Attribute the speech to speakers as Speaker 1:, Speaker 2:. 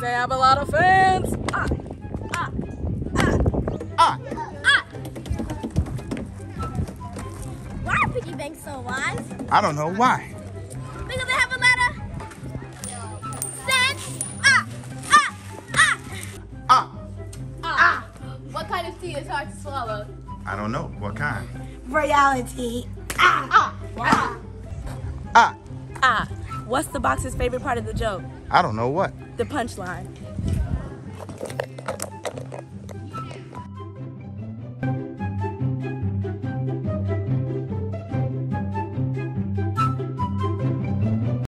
Speaker 1: they have a lot of fans.
Speaker 2: Why are piggy banks so wise?
Speaker 3: I don't know why.
Speaker 2: Because they have a lot of sense.
Speaker 1: What kind of tea is hard to swallow?
Speaker 3: I don't know. What kind?
Speaker 2: Reality.
Speaker 1: What's the boxer's favorite part of the joke?
Speaker 3: I don't know what.
Speaker 1: The punchline.